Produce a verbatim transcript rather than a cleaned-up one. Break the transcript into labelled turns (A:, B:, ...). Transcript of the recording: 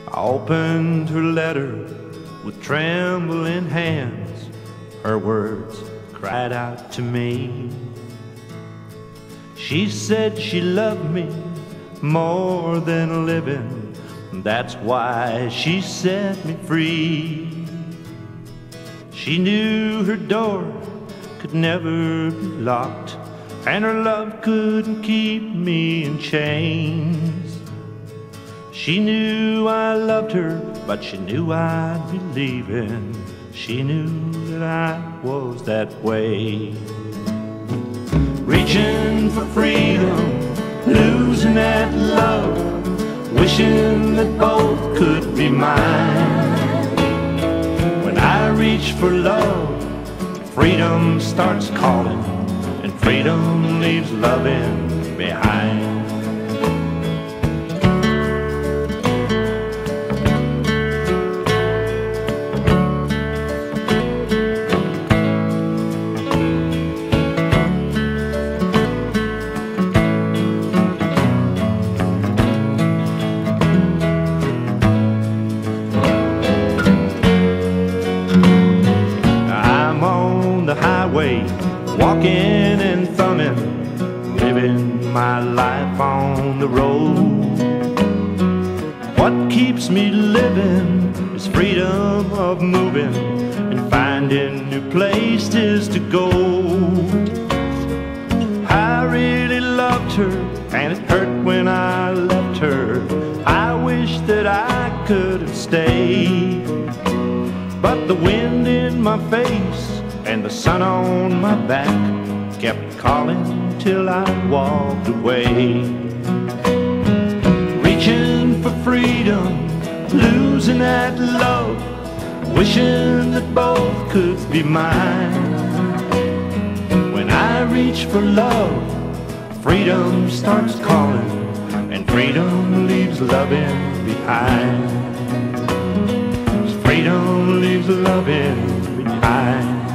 A: I opened her letter with trembling hands. Her words cried out to me. She said she loved me more than living. That's why she set me free. She knew her door could never be locked, and her love couldn't keep me in chains. She knew I loved her, but she knew I'd be leaving. She knew that I was that way. Reaching for freedom, losing that love, wishing that both could be mine. When I reach for love, freedom starts calling, and freedom leaves loving behind. The highway, walking and thumbing, living my life on the road. What keeps me living is freedom of moving and finding new places to go. I really loved her, and it hurt when I left her. I wish that I could have stayed, but the wind in my face and the sun on my back kept calling till I walked away. Reaching for freedom, losing that love, wishing that both could be mine. When I reach for love, freedom starts calling, and freedom leaves loving behind. Freedom leaves loving behind.